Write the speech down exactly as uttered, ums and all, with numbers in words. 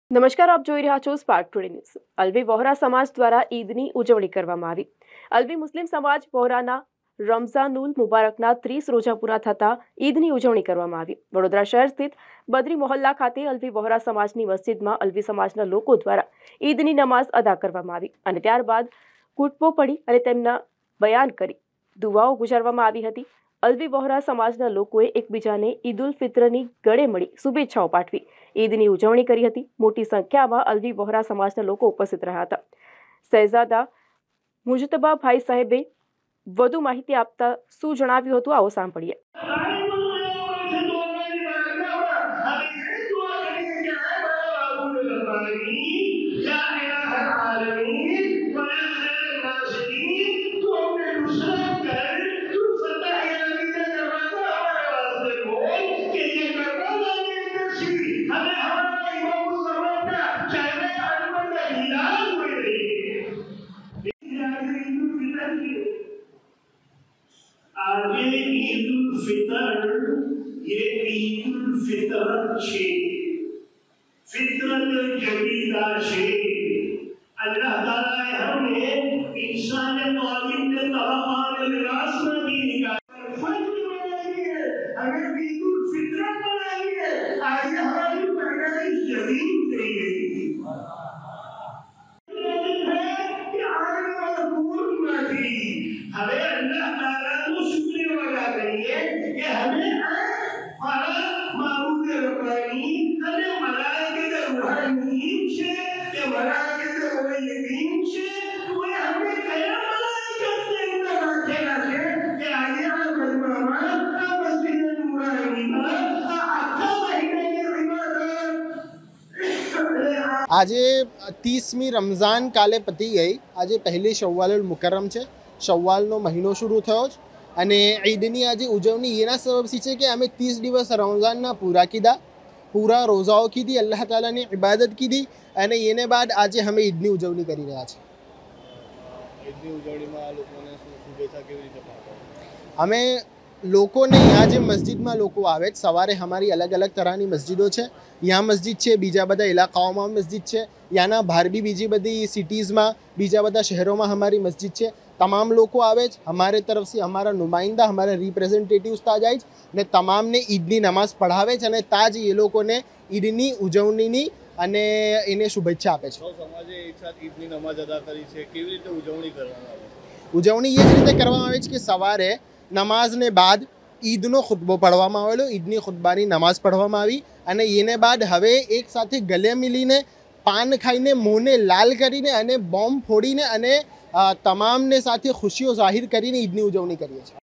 નમસ્કાર, આપ જોઈ રહ્યા છો spark today news. Alvi Vohra સમાજ દ્વારા ઈદની ઉજવણી કરવામાં આવી। અલવી મુસ્લિમ સમાજ વહોરાના રમઝાનુલ મુબારકના ત્રીસ રોજા પૂરા થતા ઈદની ઉજવણી કરવામાં આવી। વડોદરા શહેર સ્થિત બદરી મોહલ્લા ખાતે અલવી વહોરા સમાજની મસ્જિદમાં અલવી સમાજના લોકો દ્વારા ઈદની નમાઝ અદા કરવામાં આવી અને ત્યારબાદ કુટબો પડી અને તેમના બયાન કરી દુઆઓ ગુજારવામાં આવી હતી। અલવી વહોરા સમાજના લોકોએ એકબીજાને ઈદ ઉલ ફિત્રની ગળે મળી શુભેચ્છાઓ પાઠવી ઈદની ઉજવણી કરી હતી। મોટી સંખ્યામાં અલવી વહોરા સમાજના લોકો ઉપસ્થિત રહ્યા હતા। શહેજાદા મુજતબાભાઈ સાહેબે વધુ માહિતી આપતા શું જણાવ્યું હતું, આવો સાંભળીએ। आगे ईद उल फितर ये ईद उल फितरत छे फितरत जदीदा छे। अल्लाह ताला ने हमें इंसान तौहीद ने तहमान लिबास में भी निकाला फजर बनाई है, हमें ईद उल फितरत बनाई है। आज हमारी पैदाइश जदीद થઈ ગઈ कि आने वाला पूर्ण नहीं। हमें अल्लाह ताला को शुक्रिया अदा करिए कि हमें हमारा माबूद रब्बानी हमें मलाइके के रूहानी छे के मलाइके के यकीन छे वो हमें कया मलाइके से इतना रखेला छे कि आज आ मजमा आ मस्जिद नूरानी में आ आखा महीने की इबादत आज तीसमी रमज़ान काले पती गई। आज पहली शव्वाल मुकर्रम है। शव्वालनो महीनो शुरू थयो अने ईदनी आज उजवणी एना सबबथी छे कि अमे तीस दिवस रमज़ानना पूरा कीधा, पूरा रोजाओ कीधी, अल्लाह तालानी इबादत कीधी अने एने बाद आज अमे ईदनी उजवणी करी रह्या छे। ईदनी उजवणीमां लोकोने शुं शुभेच्छा केवी रीते पाठवो? अमे लोकोने यहाँ जे मस्जिदमां लोको आवे सवारे हमारी अलग अलग तरहनी मस्जिदों है। यहाँ मस्जिद है, बीजा बधा इलाकाओं में मस्जिद है, याना बहार भी बीजी बधी सिटीज़ में बीजा बधा शहरों में हमारी मस्जिद है। तमाम लोग आवे हमारे तरफ से हमारा नुमाइंदा हमारे रिप्रेजेंटेटिव्स ता जाए ने तमाम ने ईदनी नमाज पढ़ावे छे अने ताज ये लोगों ने ईदनी उजवणीनी अने एने शुभेच्छा आपे छे। समाजे एक साथ ईदनी नमाज अदा करी छे, केवी रीते उजवणी करवामां आवे छे? उजवणी ये रीते करवामां आवे छे कि सवारे नमाज ने बाद ईदनो खुतबो पढ़वामां आवेलो, ईदनी खुतबानी नमाज पढ़वामां आवी अने एने बाद हवे एक साथे गले मिलीने पान खाईने मोने लाल करीने अने बॉम्ब फोड़ीने अने तमाम ने साथे खुशियों जाहिर करीने ईदनी उजवणी करीए छे।